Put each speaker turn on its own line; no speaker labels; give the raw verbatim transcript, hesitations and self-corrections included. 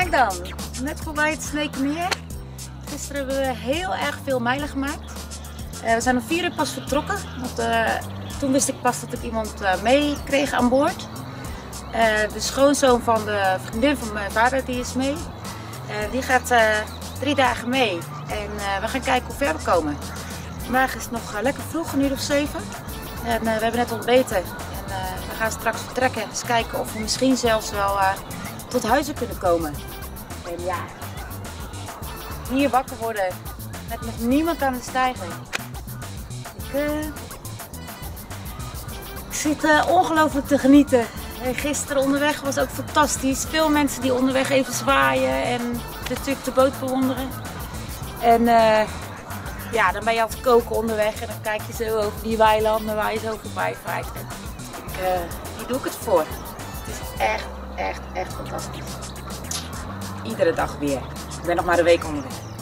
Kijk dan, net voorbij het Sneekmeer. Gisteren hebben we heel erg veel mijlen gemaakt. Uh, we zijn om vier uur pas vertrokken, want uh, toen wist ik pas dat ik iemand uh, mee kreeg aan boord. Uh, de schoonzoon van de vriendin van mijn vader die is mee. Uh, die gaat uh, drie dagen mee en uh, we gaan kijken hoe ver we komen. Vandaag is het nog uh, lekker vroeg, een uur of zeven. En uh, we hebben net ontbeten en uh, we gaan straks vertrekken en eens kijken of we misschien zelfs wel uh, tot huizen kunnen komen. En ja, hier wakker worden met nog niemand aan de steiger. Ik, uh, ik zit uh, ongelooflijk te genieten. En gisteren onderweg was ook fantastisch. Veel mensen die onderweg even zwaaien en natuurlijk de boot bewonderen. En uh, ja, dan ben je aan het koken onderweg en dan kijk je zo over die weilanden waar je zo voorbij vaart. En ik, uh, hier doe ik het voor. Het is echt, echt, echt fantastisch. Iedere dag weer. Ik ben nog maar een week onderweg.